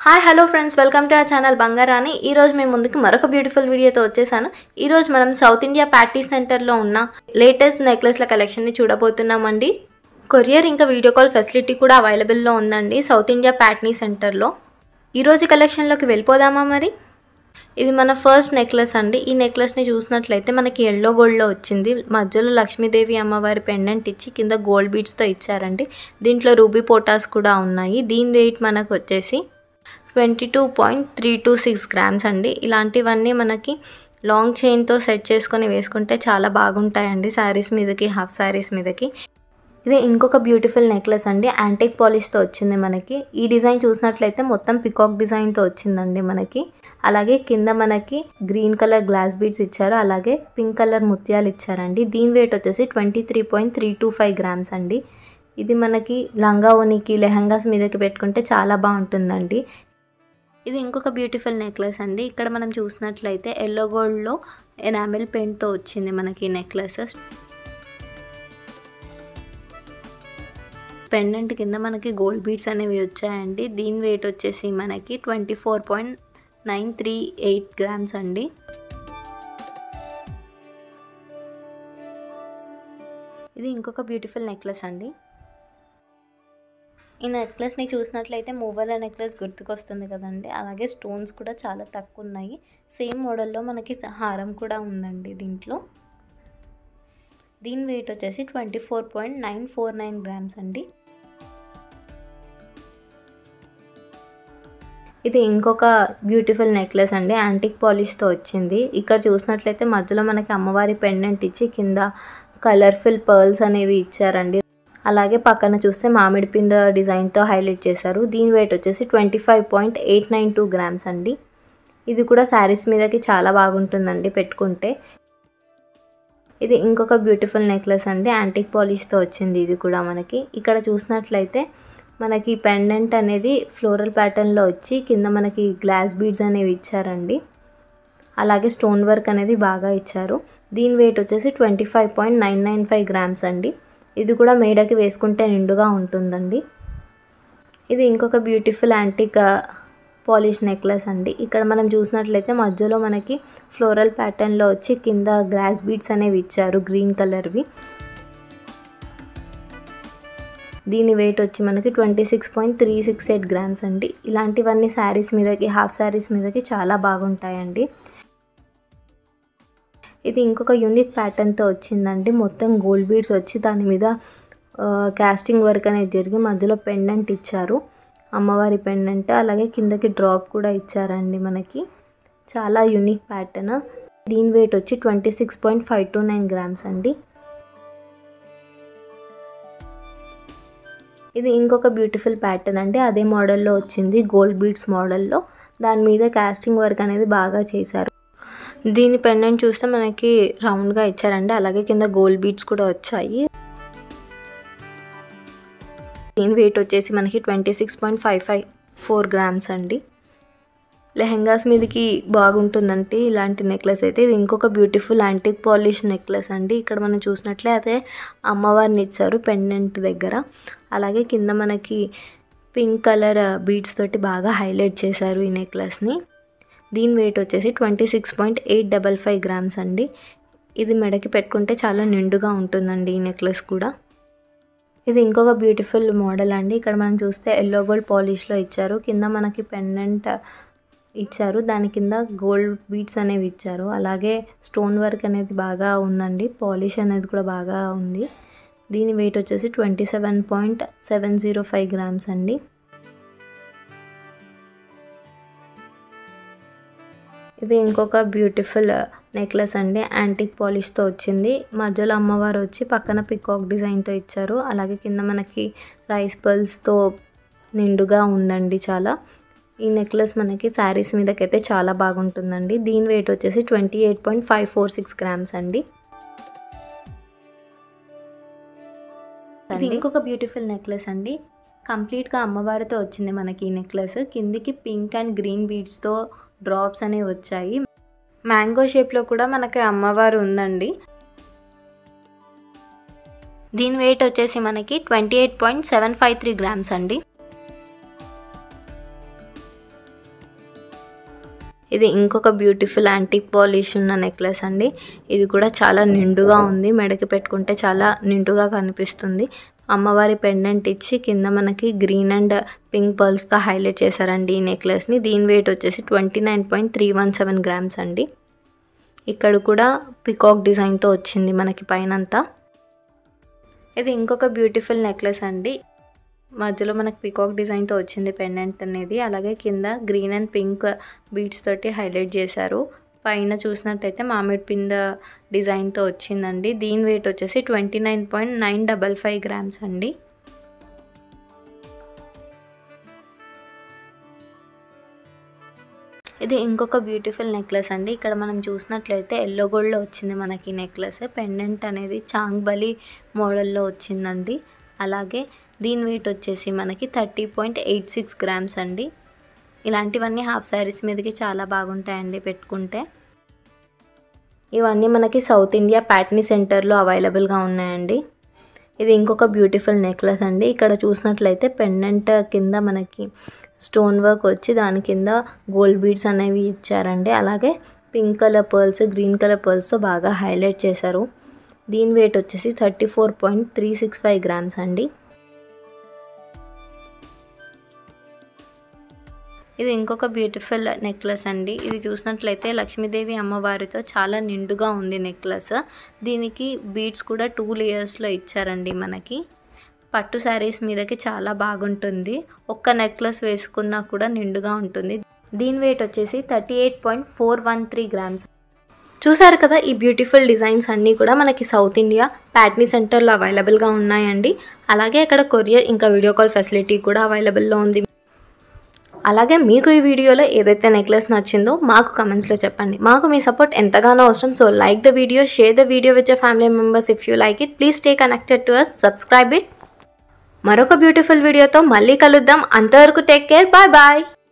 Hi hello friends, welcome to our channel బంగారాని. ఈరోజు మేము ముందుకు మరొక బ్యూటిఫుల్ వీడియోతో వచ్చేసాను. ఈరోజు మనం సౌత్ ఇండియా ప్యాటీ సెంటర్లో ఉన్న లేటెస్ట్ నెక్లెస్ల కలెక్షన్ని చూడబోతున్నామండి. కొరియర్ ఇంకా వీడియో కాల్ ఫెసిలిటీ కూడా అవైలబుల్లో ఉందండి సౌత్ ఇండియా ప్యాటీ సెంటర్లో. ఈరోజు కలెక్షన్లోకి వెళ్ళిపోదామా మరి? ఇది మన ఫస్ట్ నెక్లెస్ అండి. ఈ నెక్లెస్ని చూసినట్లయితే మనకి ఎల్లో గోల్డ్లో వచ్చింది. మధ్యలో లక్ష్మీదేవి అమ్మవారి పెండెంట్ ఇచ్చి కింద గోల్డ్ బీడ్స్తో ఇచ్చారండి. దీంట్లో రూబీ పోటాస్ కూడా ఉన్నాయి. దీని వెయిట్ మనకు వచ్చేసి 22.326 గ్రామ్స్ అండి. ఇలాంటివన్నీ మనకి లాంగ్ చైన్తో సెట్ చేసుకొని వేసుకుంటే చాలా బాగుంటాయండి శారీస్ మీదకి, హాఫ్ శారీస్ మీదకి. ఇది ఇంకొక బ్యూటిఫుల్ నెక్లెస్ అండి. యాంటిక్ పాలిష్తో వచ్చింది మనకి. ఈ డిజైన్ చూసినట్లయితే మొత్తం పికాక్ డిజైన్తో వచ్చిందండి మనకి. అలాగే కింద మనకి గ్రీన్ కలర్ గ్లాస్ బీడ్స్ ఇచ్చారు, అలాగే పింక్ కలర్ ముత్యాలు ఇచ్చారండి. దీని వెయిట్ వచ్చేసి 23.325 గ్రామ్స్ అండి. ఇది మనకి లంగా ఓనికి, లెహంగాస్ మీదకి పెట్టుకుంటే చాలా బాగుంటుందండి. ఇది ఇంకొక బ్యూటిఫుల్ నెక్లెస్ అండి. ఇక్కడ మనం చూసినట్లయితే ఎల్లో గోల్డ్లో ఎనామిల్ పెయింట్తో వచ్చింది మనకి నెక్లెస్. పెండెంట్ కింద మనకి గోల్డ్ బీడ్స్ అనేవి వచ్చాయండి. దీని వెయిట్ వచ్చేసి మనకి 24.938 గ్రామ్స్ అండి. ఇది ఇంకొక బ్యూటిఫుల్ నెక్లెస్ అండి. ఈ నెక్లెస్ని చూసినట్లయితే మూవర్ల నెక్లెస్ గుర్తుకొస్తుంది కదండి. అలాగే స్టోన్స్ కూడా చాలా తక్కువ ఉన్నాయి. సేమ్ మోడల్లో మనకి హారం కూడా ఉందండి దీంట్లో. దీని వెయిట్ వచ్చేసి 24.949 గ్రామ్స్ అండి. ఇది ఇంకొక బ్యూటిఫుల్ నెక్లెస్ అండి. యాంటిక్ పాలిష్తో వచ్చింది. ఇక్కడ చూసినట్లయితే మధ్యలో మనకి అమ్మవారి పెండెంట్ ఇచ్చి కింద కలర్ఫుల్ పర్ల్స్ అనేవి ఇచ్చారండి. అలాగే పక్కన చూస్తే మామిడి పింద డిజైన్తో హైలైట్ చేశారు. దీని వెయిట్ వచ్చేసి 25.892 గ్రామ్స్ అండి. ఇది కూడా శారీస్ మీదకి చాలా బాగుంటుందండి పెట్టుకుంటే. ఇది ఇంకొక బ్యూటిఫుల్ నెక్లెస్ అండి. యాంటిక్ పాలిష్తో వచ్చింది ఇది కూడా మనకి. ఇక్కడ చూసినట్లయితే మనకి పెండెంట్ అనేది ఫ్లోరల్ ప్యాటర్న్లో వచ్చి కింద మనకి గ్లాస్ బీడ్స్ అనేవి ఇచ్చారండి. అలాగే స్టోన్ వర్క్ అనేది బాగా ఇచ్చారు. దీని వెయిట్ వచ్చేసి 25.995 గ్రామ్స్ అండి. ఇది కూడా మేడకి వేసుకుంటే నిండుగా ఉంటుందండి. ఇది ఇంకొక బ్యూటిఫుల్ యాంటిక్ పాలిష్ నెక్లెస్ అండి. ఇక్కడ మనం చూసినట్లయితే మధ్యలో మనకి ఫ్లోరల్ ప్యాటర్న్లో వచ్చి కింద గ్లాస్ బీడ్స్ అనేవి ఇచ్చారు గ్రీన్ కలర్వి. దీని వెయిట్ వచ్చి మనకి 26.368 గ్రామ్స్ అండి. ఇలాంటివన్నీ శారీస్ మీదకి, హాఫ్ శారీస్ మీదకి చాలా బాగుంటాయండి. ఇది ఇంకొక యూనిక్ ప్యాటర్న్తో వచ్చిందండి. మొత్తం గోల్డ్ బీడ్స్ వచ్చి దాని మీద కాస్టింగ్ వర్క్ అనేది జరిగి మధ్యలో పెండెంట్ ఇచ్చారు, అమ్మవారి పెండెంట్. అలాగే కిందకి డ్రాప్ కూడా ఇచ్చారండి మనకి. చాలా యూనిక్ ప్యాటర్న్. దీని వెయిట్ వచ్చి 26.529 గ్రామ్స్ అండి. ఇది ఇంకొక బ్యూటిఫుల్ ప్యాటర్న్ అండి. అదే మోడల్లో వచ్చింది, గోల్డ్ బీడ్స్ మోడల్లో. దాని మీద కాస్టింగ్ వర్క్ అనేది బాగా చేశారు. దీని పెండెంట్ చూస్తే మనకి రౌండ్గా ఇచ్చారండి. అలాగే కింద గోల్డ్ బీడ్స్ కూడా వచ్చాయి. దీని వెయిట్ వచ్చేసి మనకి 26.554 గ్రామ్స్ అండి. లెహంగాస్ మీదకి బాగుంటుందంటే ఇలాంటి నెక్లెస్ అయితే. ఇది ఇంకొక బ్యూటిఫుల్ యాంటిక్ పాలిష్ నెక్లెస్ అండి. ఇక్కడ మనం చూసినట్లయితే అమ్మవారిని ఇచ్చారు పెండెంట్ దగ్గర. అలాగే కింద మనకి పింక్ కలర్ బీడ్స్ తోటి బాగా హైలైట్ చేశారు ఈ నెక్లెస్ని. దీని వెయిట్ వచ్చేసి 26.855 గ్రామ్స్ అండి. ఇది మెడకి పెట్టుకుంటే చాలా నిండుగా ఉంటుందండి ఈ నెక్లెస్ కూడా. ఇది ఇంకొక బ్యూటిఫుల్ మోడల్ అండి. ఇక్కడ మనం చూస్తే ఎల్లో గోల్డ్ పాలిష్లో ఇచ్చారు. కింద మనకి పెండెంట్ ఇచ్చారు, దాని కింద గోల్డ్ బీడ్స్ అనేవి ఇచ్చారు. అలాగే స్టోన్ వర్క్ అనేది బాగా ఉందండి. పాలిష్ అనేది కూడా బాగా ఉంది. దీని వెయిట్ వచ్చేసి 27.705 గ్రామ్స్ అండి. ఇది ఇంకొక బ్యూటిఫుల్ నెక్లెస్ అండి. యాంటిక్ పాలిష్తో వచ్చింది. మధ్యలో అమ్మవారు వచ్చి పక్కన పికాక్ డిజైన్తో ఇచ్చారు. అలాగే కింద మనకి రైస్ పర్ల్స్తో నిండుగా ఉందండి చాలా. ఈ నెక్లెస్ మనకి శారీస్ మీదకైతే చాలా బాగుంటుందండి. దీని వెయిట్ వచ్చేసి 28.546 గ్రామ్స్ అండి. ఇది ఇంకొక బ్యూటిఫుల్ నెక్లెస్ అండి. కంప్లీట్గా అమ్మవారితో వచ్చింది మనకి ఈ నెక్లెస్. కిందికి పింక్ అండ్ గ్రీన్ బీడ్స్తో డ్రాప్స్ అనేవి వచ్చాయి. మ్యాంగో షేప్లో కూడా మనకి అమ్మవారు ఉందండి. దీని వెయిట్ వచ్చేసి మనకి 28.753 గ్రామ్స్ అండి. ఇది ఇంకొక బ్యూటిఫుల్ యాంటిక్ పాలిష్ ఉన్న నెక్లెస్ అండి. ఇది కూడా చాలా నిండుగా ఉంది. మెడకి పెట్టుకుంటే చాలా నిండుగా కనిపిస్తుంది. అమ్మవారి పెండెంట్ ఇచ్చి కింద మనకి గ్రీన్ అండ్ పింక్ పర్ల్స్తో హైలైట్ చేశారండి ఈ నెక్లెస్ని. దీని వెయిట్ వచ్చేసి 29.317 గ్రామ్స్ అండి. ఇక్కడ కూడా పికాక్ డిజైన్తో వచ్చింది మనకి పైనంతా. ఇది ఇంకొక బ్యూటిఫుల్ నెక్లెస్ అండి. మధ్యలో మనకి పికాక్ డిజైన్తో వచ్చింది పెండెంట్ అనేది. అలాగే కింద గ్రీన్ అండ్ పింక్ బీడ్స్ తోటి హైలైట్ చేశారు. పైన చూసినట్టయితే మామిడి పింద డిజైన్తో వచ్చిందండి. దీని వెయిట్ వచ్చేసి 29.955 గ్రామ్స్ అండి. ఇది ఇంకొక బ్యూటిఫుల్ నెక్లెస్ అండి. ఇక్కడ మనం చూసినట్లయితే ఎల్లో గోల్డ్లో వచ్చింది మనకి నెక్లెస్. పెండెంట్ అనేది చాంగ్బలి మోడల్లో వచ్చిందండి. అలాగే దీని వెయిట్ వచ్చేసి మనకి 30.86 గ్రామ్స్ అండి. ఇలాంటివన్నీ హాఫ్ శారీస్ మీదకి చాలా బాగుంటాయండి పెట్టుకుంటే. ఇవన్నీ మనకి సౌత్ ఇండియా ప్యాట్నీ సెంటర్లో అవైలబుల్గా ఉన్నాయండి. ఇది ఇంకొక బ్యూటిఫుల్ నెక్లెస్ అండి. ఇక్కడ చూసినట్లయితే పెండెంట్ కింద మనకి స్టోన్ వర్క్ వచ్చి దాని కింద గోల్డ్ బీడ్స్ అనేవి ఇచ్చారండి. అలాగే pink colour pearls, green colour పర్ల్స్తో బాగా హైలైట్ చేశారు. దీని వెయిట్ వచ్చేసి 34.365 గ్రామ్స్ అండి. ఇది ఇంకొక బ్యూటిఫుల్ నెక్లెస్ అండి. ఇది చూసినట్లయితే లక్ష్మీదేవి అమ్మవారితో చాలా నిండుగా ఉంది నెక్లెస్. దీనికి బీడ్స్ కూడా 2 లేయర్స్లో ఇచ్చారండి మనకి. పట్టు శారీస్ మీదకి చాలా బాగుంటుంది. ఒక్క నెక్లెస్ వేసుకున్నా కూడా నిండుగా ఉంటుంది. దీని వెయిట్ వచ్చేసి 38.413 గ్రామ్స్. చూసారు కదా, ఈ బ్యూటిఫుల్ డిజైన్స్ అన్నీ కూడా మనకి సౌత్ ఇండియా ప్యాట్నీ సెంటర్లో అవైలబుల్గా ఉన్నాయండి. అలాగే ఇక్కడ కొరియర్ ఇంకా వీడియో కాల్ ఫెసిలిటీ కూడా అవైలబుల్లో ఉంది. అలాగే మీకు ఈ వీడియోలో ఏదైతే నెక్లెస్ నచ్చిందో మాకు కమెంట్స్లో చెప్పండి. మాకు మీ సపోర్ట్ ఎంతగానో అవసరం. So like the video, share the video with your family members if you like it. Please stay connected to us, subscribe it. మరొక బ్యూటిఫుల్ వీడియోతో మళ్ళీ కలుద్దాం. అంతవరకు టేక్ కేర్, బాయ్ బాయ్.